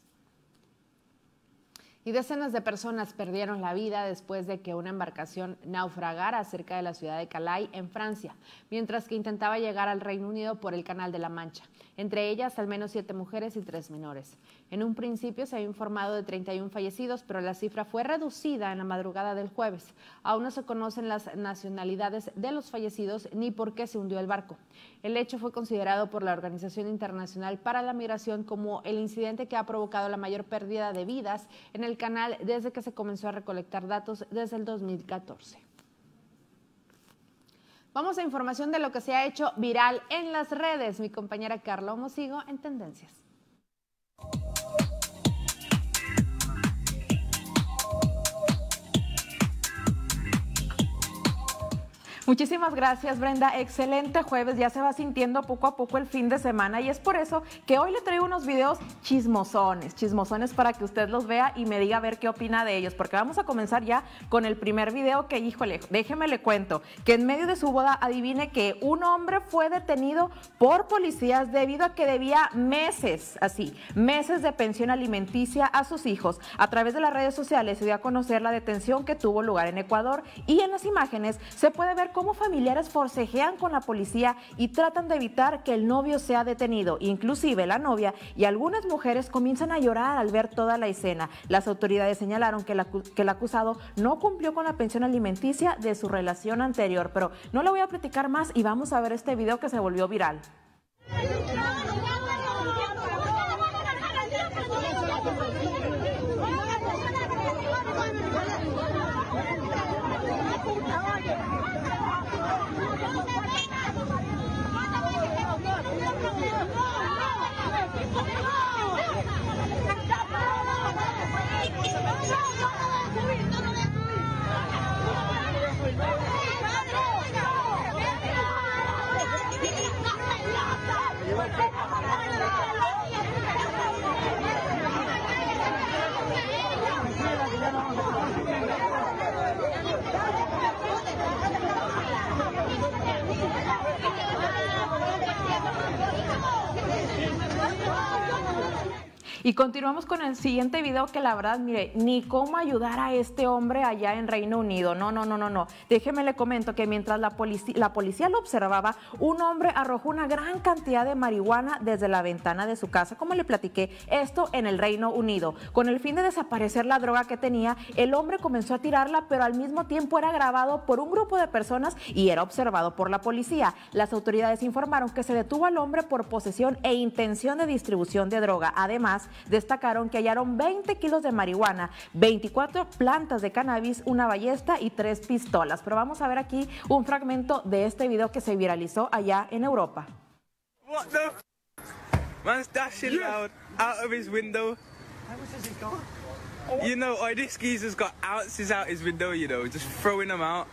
Y decenas de personas perdieron la vida después de que una embarcación naufragara cerca de la ciudad de Calais, en Francia, mientras que intentaba llegar al Reino Unido por el Canal de la Mancha. Entre ellas, al menos siete mujeres y tres menores. En un principio se había informado de treinta y uno fallecidos, pero la cifra fue reducida en la madrugada del jueves. Aún no se conocen las nacionalidades de los fallecidos ni por qué se hundió el barco. El hecho fue considerado por la Organización Internacional para la Migración como el incidente que ha provocado la mayor pérdida de vidas en el canal desde que se comenzó a recolectar datos desde el dos mil catorce. Vamos a información de lo que se ha hecho viral en las redes. Mi compañera Carla Omosigo en Tendencias. Muchísimas gracias, Brenda. Excelente jueves, ya se va sintiendo poco a poco el fin de semana y es por eso que hoy le traigo unos videos chismosones, chismosones para que usted los vea y me diga a ver qué opina de ellos, porque vamos a comenzar ya con el primer video que, híjole, déjeme le cuento, que en medio de su boda, adivine que un hombre fue detenido por policías debido a que debía meses, así, meses de pensión alimenticia a sus hijos. A través de las redes sociales se dio a conocer la detención que tuvo lugar en Ecuador y en las imágenes se puede ver cómo familiares forcejean con la policía y tratan de evitar que el novio sea detenido. Inclusive la novia y algunas mujeres comienzan a llorar al ver toda la escena. Las autoridades señalaron que, la, que el acusado no cumplió con la pensión alimenticia de su relación anterior, pero no le voy a platicar más y vamos a ver este video que se volvió viral. Y continuamos con el siguiente video que la verdad, mire, ni cómo ayudar a este hombre allá en Reino Unido. No, no, no, no, no. Déjeme le comento que mientras la policía, la policía lo observaba, un hombre arrojó una gran cantidad de marihuana desde la ventana de su casa. Como le platiqué, esto en el Reino Unido. Con el fin de desaparecer la droga que tenía, el hombre comenzó a tirarla, pero al mismo tiempo era grabado por un grupo de personas y era observado por la policía. Las autoridades informaron que se detuvo al hombre por posesión e intención de distribución de droga. Además, destacaron que hallaron veinte kilos de marihuana, veinticuatro plantas de cannabis, una ballesta y tres pistolas. Pero vamos a ver aquí un fragmento de este video que se viralizó allá en Europa. What the man's dashing loud out of his window. You know, oh, this geezer's got ounces out his window, you know, just throwing them out.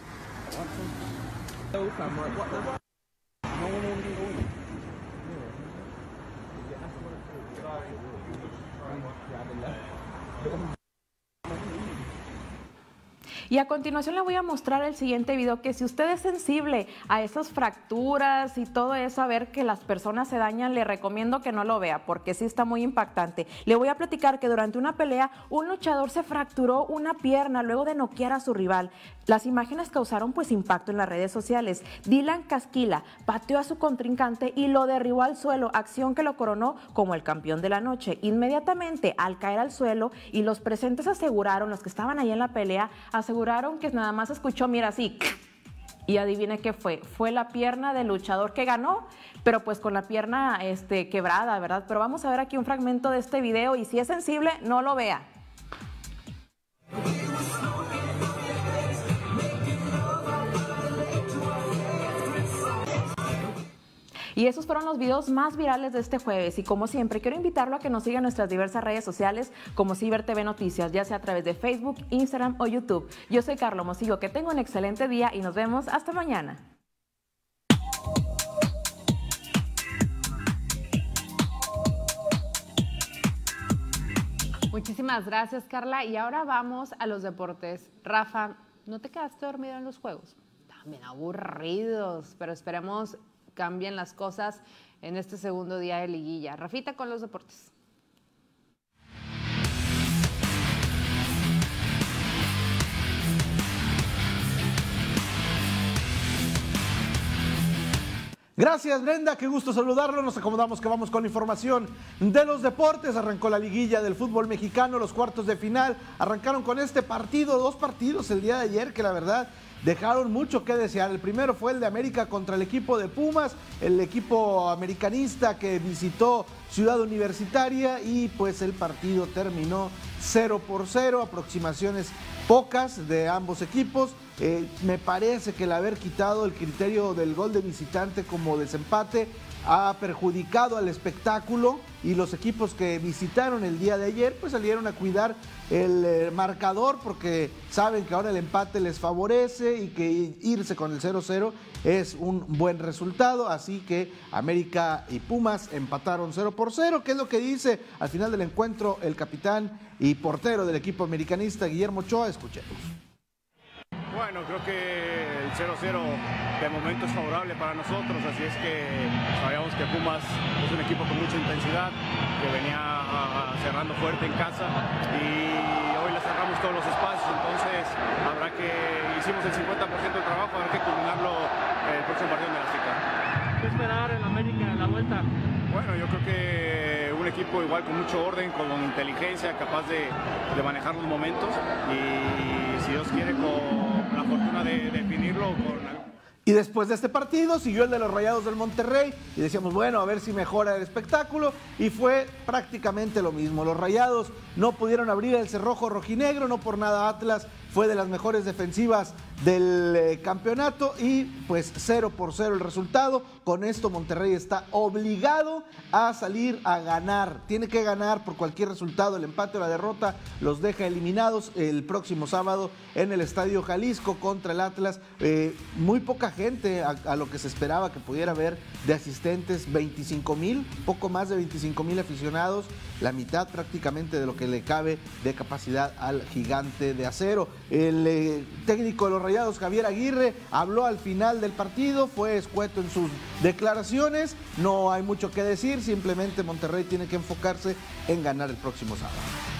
Y a continuación le voy a mostrar el siguiente video que si usted es sensible a esas fracturas y todo eso, a ver que las personas se dañan, le recomiendo que no lo vea porque sí está muy impactante. Le voy a platicar que durante una pelea un luchador se fracturó una pierna luego de noquear a su rival. Las imágenes causaron pues impacto en las redes sociales. Dylan Casquilla pateó a su contrincante y lo derribó al suelo, acción que lo coronó como el campeón de la noche. Inmediatamente al caer al suelo y los presentes aseguraron, los que estaban ahí en la pelea, aseguraron que nada más escuchó, mira así, y adivine qué fue, fue la pierna del luchador que ganó, pero pues con la pierna este, quebrada, ¿verdad? Pero vamos a ver aquí un fragmento de este video y si es sensible, no lo vea. Y esos fueron los videos más virales de este jueves y como siempre quiero invitarlo a que nos siga en nuestras diversas redes sociales como Ciber T V Noticias, ya sea a través de Facebook, Instagram o YouTube. Yo soy Carlo Mosillo, que tenga un excelente día y nos vemos hasta mañana. Muchísimas gracias, Carla. Y ahora vamos a los deportes. Rafa, ¿no te quedaste dormido en los juegos? También aburridos, pero esperemos cambien las cosas en este segundo día de liguilla. Rafita con los deportes. Gracias, Brenda, qué gusto saludarlo. Nos acomodamos que vamos con información de los deportes. Arrancó la liguilla del fútbol mexicano, los cuartos de final. Arrancaron con este partido, dos partidos el día de ayer que la verdad dejaron mucho que desear. El primero fue el de América contra el equipo de Pumas, el equipo americanista que visitó Ciudad Universitaria y pues el partido terminó cero por cero, aproximaciones pocas de ambos equipos. Eh, me parece que el haber quitado el criterio del gol de visitante como desempate ha perjudicado al espectáculo, y los equipos que visitaron el día de ayer pues salieron a cuidar el eh, marcador, porque saben que ahora el empate les favorece y que irse con el cero cero es un buen resultado. Así que América y Pumas empataron cero por cero. ¿Qué es lo que dice al final del encuentro el capitán y portero del equipo americanista, Guillermo Ochoa? Escuchemos. Bueno, creo que el cero cero de momento es favorable para nosotros, así es que sabíamos que Pumas es un equipo con mucha intensidad, que venía a, a, cerrando fuerte en casa, y hoy le cerramos todos los espacios, entonces habrá que, hicimos el cincuenta por ciento del trabajo, habrá que culminarlo el próximo partido en la Azteca. ¿Qué esperar en América en la vuelta? Bueno, yo creo que un equipo igual con mucho orden, con inteligencia, capaz de, de manejar los momentos, y si Dios quiere con la fortuna de definirlo con... Y después de este partido siguió el de los Rayados del Monterrey y decíamos, bueno, a ver si mejora el espectáculo, y fue prácticamente lo mismo. Los Rayados no pudieron abrir el cerrojo rojinegro, no por nada Atlas fue de las mejores defensivas del eh, campeonato, y pues cero por cero el resultado. Con esto Monterrey está obligado a salir a ganar, tiene que ganar por cualquier resultado. El empate o la derrota los deja eliminados el próximo sábado en el Estadio Jalisco contra el Atlas. Eh, muy poca gente a, a lo que se esperaba que pudiera haber de asistentes, veinticinco mil, poco más de veinticinco mil aficionados, la mitad prácticamente de lo que le cabe de capacidad al gigante de acero. El eh, técnico de los Rayados, Javier Aguirre, habló al final del partido, fue escueto en sus declaraciones, no hay mucho que decir, simplemente Monterrey tiene que enfocarse en ganar el próximo sábado.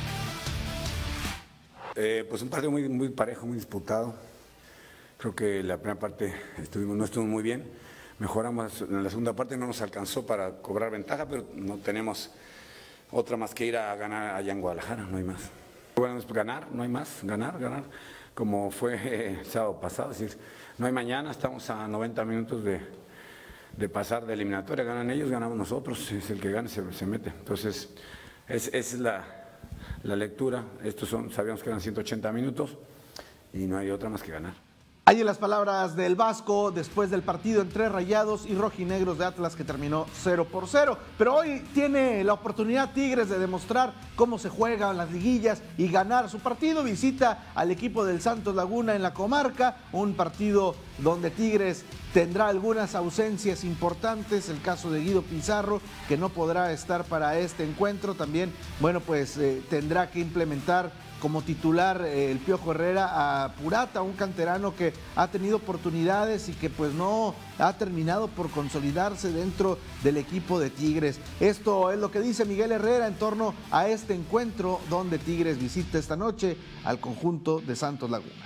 Eh, pues un partido muy, muy parejo, muy disputado. Creo que la primera parte estuvimos, no estuvimos muy bien, mejoramos en la segunda parte, no nos alcanzó para cobrar ventaja, pero no tenemos otra más que ir a ganar allá en Guadalajara, no hay más. Bueno, es ganar, no hay más, ganar, ganar, como fue eh, el sábado pasado, es decir, no hay mañana, estamos a noventa minutos de, de pasar de eliminatoria, ganan ellos, ganamos nosotros, es el que gane se, se mete. Entonces, es, esa es la, la lectura, estos son, sabíamos que eran ciento ochenta minutos y no hay otra más que ganar. Ahí las palabras del Vasco después del partido entre Rayados y Rojinegros de Atlas, que terminó cero por cero. Pero hoy tiene la oportunidad Tigres de demostrar cómo se juegan las liguillas y ganar su partido. Visita al equipo del Santos Laguna en la comarca, un partido donde Tigres tendrá algunas ausencias importantes, el caso de Guido Pizarro, que no podrá estar para este encuentro. También, bueno, pues eh, tendrá que implementar como titular eh, el Piojo Herrera a Purata, un canterano que ha tenido oportunidades y que pues no ha terminado por consolidarse dentro del equipo de Tigres. Esto es lo que dice Miguel Herrera en torno a este encuentro donde Tigres visita esta noche al conjunto de Santos Laguna.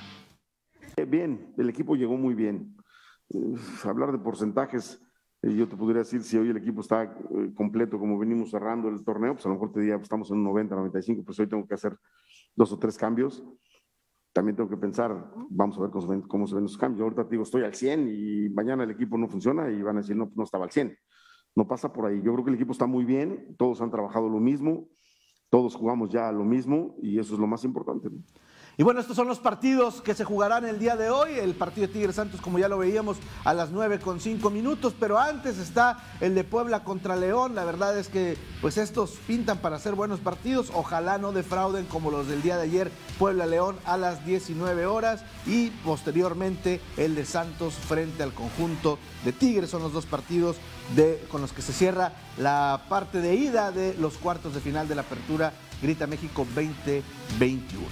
Bien, el equipo llegó muy bien. Eh, hablar de porcentajes, eh, yo te podría decir si hoy el equipo está eh, completo como venimos cerrando el torneo, pues a lo mejor te diría pues, estamos en un noventa, noventa y cinco, pues hoy tengo que hacer dos o tres cambios. También tengo que pensar, vamos a ver cómo se ven, cómo se ven los cambios. Yo ahorita te digo, estoy al cien y mañana el equipo no funciona y van a decir, no, no estaba al cien. No pasa por ahí. Yo creo que el equipo está muy bien, todos han trabajado lo mismo, todos jugamos ya lo mismo y eso es lo más importante, ¿no? Y bueno, estos son los partidos que se jugarán el día de hoy. El partido de Tigres Santos, como ya lo veíamos, a las nueve con cinco minutos. Pero antes está el de Puebla contra León. La verdad es que pues estos pintan para ser buenos partidos. Ojalá no defrauden como los del día de ayer. Puebla-León a las diecinueve horas. Y posteriormente el de Santos frente al conjunto de Tigres. Son los dos partidos de, con los que se cierra la parte de ida de los cuartos de final de la Apertura Grita México veinte veintiuno.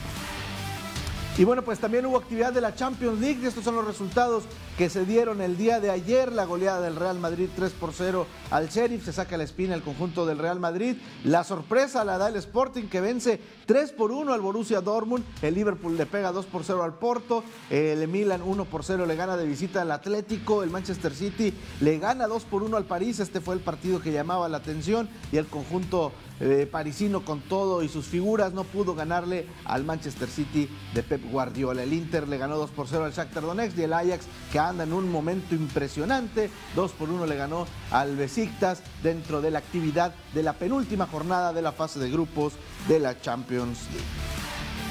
Y bueno, pues también hubo actividad de la Champions League, y estos son los resultados que se dieron el día de ayer. La goleada del Real Madrid tres por cero al Sheriff, se saca la espina el conjunto del Real Madrid. La sorpresa la da el Sporting, que vence tres por uno al Borussia Dortmund. El Liverpool le pega dos por cero al Porto. El Milan uno por cero le gana de visita al Atlético. El Manchester City le gana dos por uno al París. Este fue el partido que llamaba la atención, y el conjunto Eh, parisino con todo y sus figuras no pudo ganarle al Manchester City de Pep Guardiola. El Inter le ganó dos por cero al Shakhtar Donetsk, y el Ajax, que anda en un momento impresionante, dos por uno le ganó al Besiktas dentro de la actividad de la penúltima jornada de la fase de grupos de la Champions League.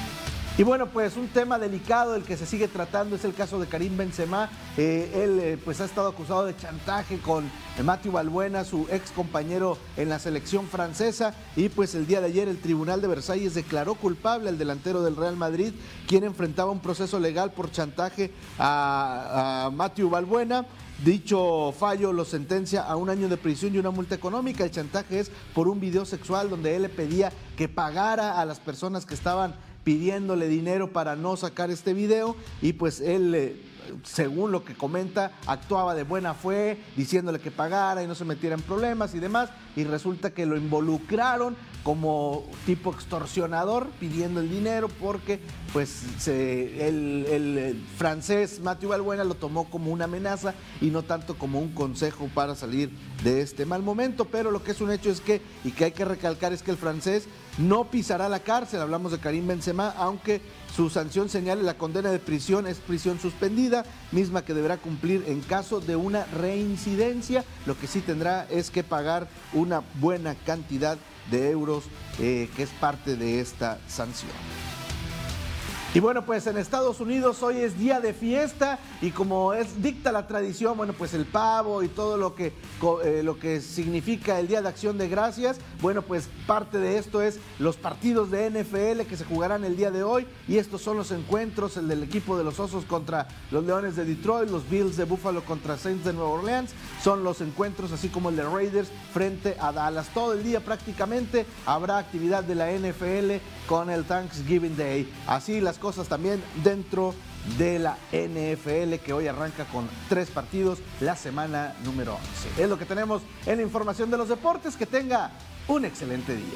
Y bueno, pues un tema delicado del que se sigue tratando es el caso de Karim Benzema. Eh, él eh, pues ha estado acusado de chantaje con Mathieu Valbuena, su ex compañero en la selección francesa, y pues el día de ayer el Tribunal de Versalles declaró culpable al delantero del Real Madrid, quien enfrentaba un proceso legal por chantaje a, a Mathieu Valbuena. Dicho fallo lo sentencia a un año de prisión y una multa económica. El chantaje es por un video sexual donde él le pedía que pagara a las personas que estaban pidiéndole dinero para no sacar este video, y pues él, eh, según lo que comenta, actuaba de buena fe, diciéndole que pagara y no se metiera en problemas y demás, y resulta que lo involucraron como tipo extorsionador pidiendo el dinero porque pues se, el, el, el francés Mathieu Valbuena lo tomó como una amenaza y no tanto como un consejo para salir de este mal momento. Pero lo que es un hecho es que, y que hay que recalcar, es que el francés no pisará la cárcel. Hablamos de Karim Benzema, aunque su sanción señale la condena de prisión, es prisión suspendida, misma que deberá cumplir en caso de una reincidencia. Lo que sí tendrá es que pagar una buena cantidad de euros, eh, que es parte de esta sanción. Y bueno, pues en Estados Unidos hoy es día de fiesta y como es dicta la tradición, bueno, pues el pavo y todo lo que, eh, lo que significa el Día de Acción de Gracias, bueno, pues parte de esto es los partidos de N F L que se jugarán el día de hoy, y estos son los encuentros: el del equipo de los Osos contra los Leones de Detroit, los Bills de Buffalo contra Saints de Nueva Orleans, son los encuentros, así como el de Raiders frente a Dallas. Todo el día prácticamente habrá actividad de la N F L con el Thanksgiving Day. Así las cosas también dentro de la N F L, que hoy arranca con tres partidos la semana número once. Es lo que tenemos en la información de los deportes. Que tenga un excelente día.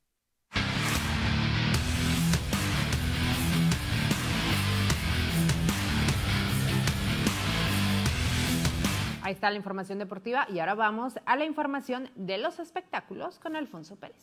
Ahí está la información deportiva y ahora vamos a la información de los espectáculos con Alfonso Pérez.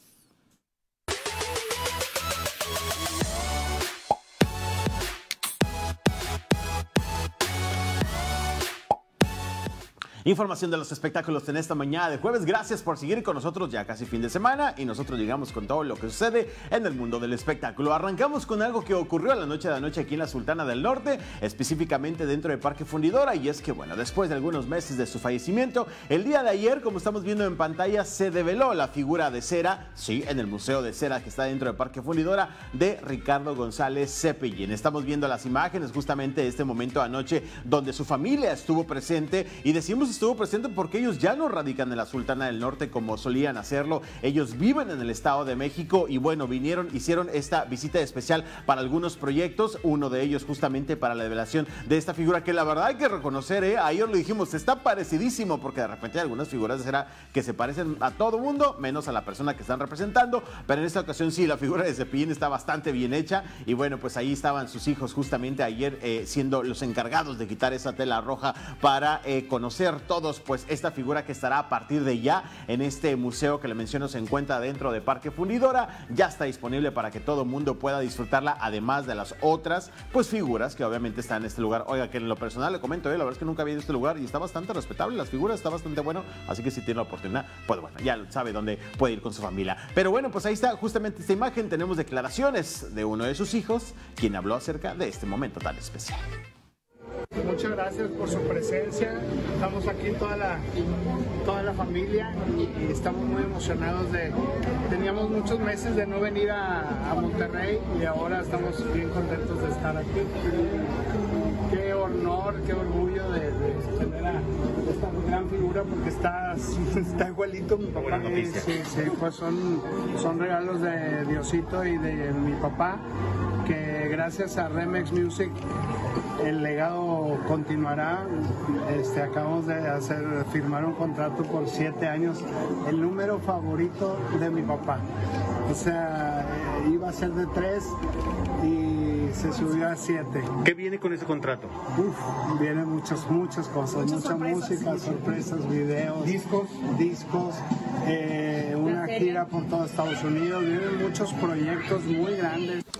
Información de los espectáculos en esta mañana de jueves. Gracias por seguir con nosotros, ya casi fin de semana, y nosotros llegamos con todo lo que sucede en el mundo del espectáculo. Arrancamos con algo que ocurrió a la noche de anoche aquí en la Sultana del Norte, específicamente dentro de Parque Fundidora, y es que bueno, después de algunos meses de su fallecimiento, el día de ayer, como estamos viendo en pantalla, se develó la figura de cera, sí, en el Museo de Cera que está dentro de Parque Fundidora, de Ricardo González Cepillín. Estamos viendo las imágenes justamente de este momento anoche donde su familia estuvo presente, y decimos estuvo presente porque ellos ya no radican en la Sultana del Norte como solían hacerlo. Ellos viven en el Estado de México y bueno, vinieron, hicieron esta visita especial para algunos proyectos, uno de ellos justamente para la revelación de esta figura que la verdad hay que reconocer, ¿eh? Ayer lo dijimos, está parecidísimo, porque de repente hay algunas figuras de cera que se parecen a todo mundo, menos a la persona que están representando, pero en esta ocasión sí, la figura de Cepillín está bastante bien hecha, y bueno, pues ahí estaban sus hijos justamente ayer eh, siendo los encargados de quitar esa tela roja para eh, conocer todos pues esta figura que estará a partir de ya en este museo que le menciono, se encuentra dentro de Parque Fundidora. Ya está disponible para que todo mundo pueda disfrutarla, además de las otras pues figuras que obviamente están en este lugar. Oiga, que en lo personal le comento, eh, la verdad es que nunca había ido a este lugar y está bastante respetable, las figuras, está bastante bueno, así que si tiene la oportunidad, pues bueno, ya sabe dónde puede ir con su familia. Pero bueno, pues ahí está justamente esta imagen, tenemos declaraciones de uno de sus hijos, quien habló acerca de este momento tan especial. Muchas gracias por su presencia. Estamos aquí toda la, toda la familia y, y estamos muy emocionados de... Teníamos muchos meses de no venir a, a Monterrey y ahora estamos bien contentos de estar aquí. Qué honor, qué orgullo de, de tener a esta gran figura, porque está, está igualito mi papá. Sí, sí, pues son, son regalos de Diosito y de mi papá, que gracias a Remex Music el legado continuará. Este, acabamos de hacer, firmar un contrato por siete años, el número favorito de mi papá. O sea, iba a ser de tres y se subió a siete. ¿Qué viene con ese contrato? Uf, vienen muchas, muchas cosas, mucha sorpresas, música, sí, sorpresas, videos, discos, discos, eh, una gira por todo Estados Unidos, vienen muchos proyectos muy grandes.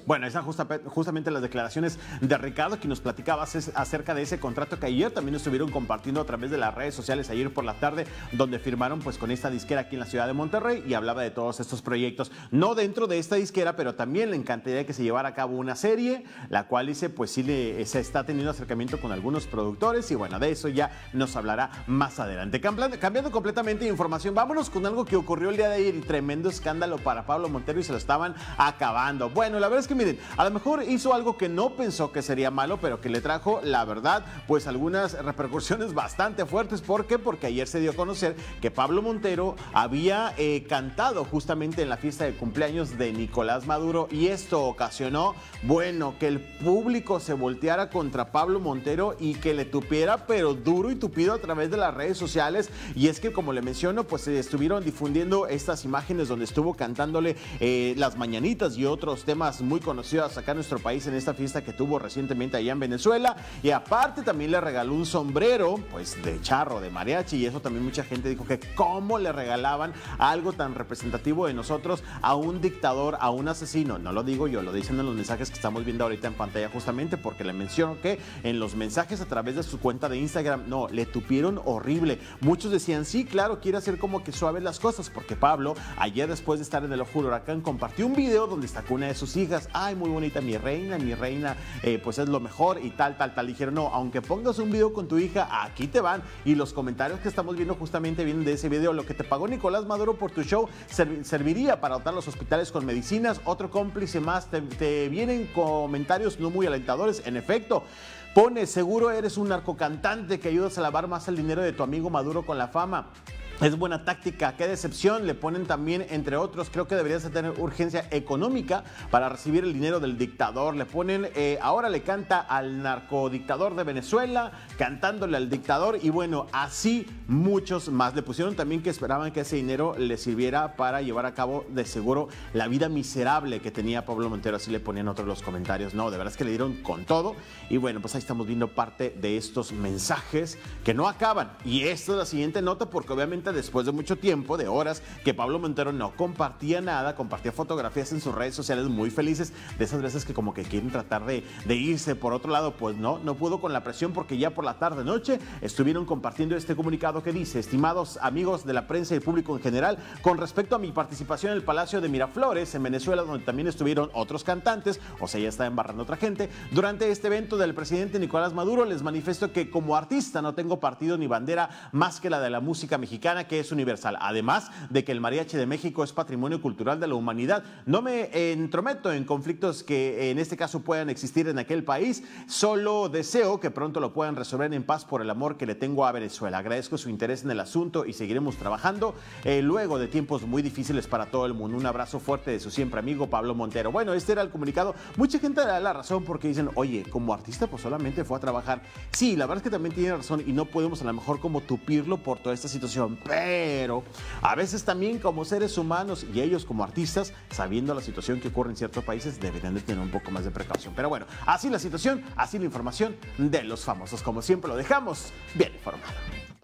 Unidos. Bueno, esas justa, justamente las declaraciones de Ricardo, que nos platicaba acerca de ese contrato que ayer también estuvieron compartiendo a través de las redes sociales ayer por la tarde, donde firmaron pues con esta disquera aquí en la ciudad de Monterrey, y hablaba de todos estos proyectos, no dentro de esta disquera, pero también le encantaría que se llevara a cabo una serie, la cual dice pues sí le, se está teniendo acercamiento con algunos productores, y bueno, de eso ya nos hablará más adelante. Cambiando, cambiando completamente de información, vámonos con algo que ocurrió el día de ayer y tremendo escándalo para Pablo Montero, y se lo estaban acabando. Bueno, la verdad es que miren, a lo mejor hizo algo que no pensó que sería malo, pero que le trajo, la verdad, pues algunas repercusiones bastante fuertes. ¿Por qué? Porque ayer se dio a conocer que Pablo Montero había eh, cantado justamente en la fiesta de cumpleaños de Nicolás Maduro, y esto ocasionó, bueno, que el público se volteara contra Pablo Montero y que le tupiera, pero duro y tupido a través de las redes sociales. Y es que, como le menciono, pues se estuvieron difundiendo estas imágenes donde estuvo cantándole eh, las mañanitas y otros temas muy conocidos acá en nuestro país en esta fiesta que tuvo recientemente allá en Venezuela. Y aparte también le regaló un sombrero pues de charro, de mariachi, y eso también mucha gente dijo que cómo le regalaban algo tan representativo de nosotros a un dictador, a un asesino. No lo digo yo, lo dicen en los mensajes que estamos viendo ahorita en pantalla, justamente porque le menciono que en los mensajes a través de su cuenta de Instagram, no, le tupieron horrible. Muchos decían, sí, claro, quiere hacer como que suaves las cosas, porque Pablo, ayer después de estar en el ojo del huracán, compartió un video donde está con una de sus hijas. Ay, muy bonita mi reina, mi reina, eh, pues es lo mejor y tal, tal, tal. Dijeron, no, aunque pongas un video con tu hija, aquí te van. Y los comentarios que estamos viendo justamente vienen de ese video. Lo que te pagó Nicolás Maduro por tu show serv serviría para dotar los hospitales con medicinas. Otro cómplice más. Te, te vienen comentarios no muy alentadores. En efecto, pone, seguro eres un narcocantante que ayudas a lavar más el dinero de tu amigo Maduro con la fama. Es buena táctica, qué decepción. Le ponen también, entre otros, creo que deberías tener urgencia económica para recibir el dinero del dictador. Le ponen, eh, ahora le canta al narcodictador de Venezuela, cantándole al dictador, y bueno, así muchos más. Le pusieron también que esperaban que ese dinero le sirviera para llevar a cabo, de seguro, la vida miserable que tenía Pablo Montero. Así le ponían otros los comentarios. No, de verdad es que le dieron con todo. Y bueno, pues ahí estamos viendo parte de estos mensajes que no acaban. Y esta es la siguiente nota, porque obviamente después de mucho tiempo, de horas, que Pablo Montero no compartía nada, compartía fotografías en sus redes sociales muy felices, de esas veces que como que quieren tratar de, de irse por otro lado, pues no, no pudo con la presión, porque ya por la tarde noche estuvieron compartiendo este comunicado que dice: estimados amigos de la prensa y el público en general, con respecto a mi participación en el Palacio de Miraflores en Venezuela, donde también estuvieron otros cantantes, o sea, ya está embarrando otra gente, durante este evento del presidente Nicolás Maduro, les manifiesto que como artista no tengo partido ni bandera más que la de la música mexicana, que es universal. Además de que el mariachi de México es patrimonio cultural de la humanidad. No me entrometo en conflictos que en este caso puedan existir en aquel país. Solo deseo que pronto lo puedan resolver en paz por el amor que le tengo a Venezuela. Agradezco su interés en el asunto y seguiremos trabajando eh, luego de tiempos muy difíciles para todo el mundo. Un abrazo fuerte de su siempre amigo Pablo Montero. Bueno, este era el comunicado. Mucha gente da la razón porque dicen, oye, como artista pues solamente fue a trabajar. Sí, la verdad es que también tiene razón y no podemos a lo mejor como tupirlo por toda esta situación. Pero a veces también como seres humanos y ellos como artistas, sabiendo la situación que ocurre en ciertos países, deberían de tener un poco más de precaución. Pero bueno, así la situación, así la información de los famosos. Como siempre lo dejamos bien informado.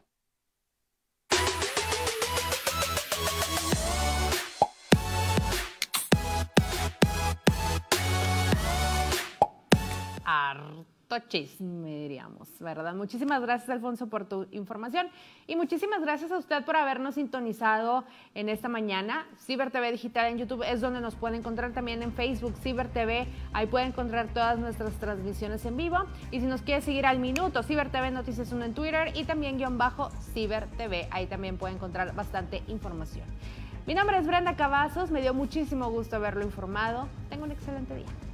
Harto chisme, diríamos, ¿verdad? Muchísimas gracias, Alfonso, por tu información y muchísimas gracias a usted por habernos sintonizado en esta mañana. Ciber T V Digital en YouTube es donde nos puede encontrar, también en Facebook, Ciber T V, ahí puede encontrar todas nuestras transmisiones en vivo, y si nos quiere seguir al minuto, Ciber T V Noticias uno en Twitter y también guión bajo Ciber T V, ahí también puede encontrar bastante información. Mi nombre es Brenda Cavazos, me dio muchísimo gusto haberlo informado. Tenga un excelente día.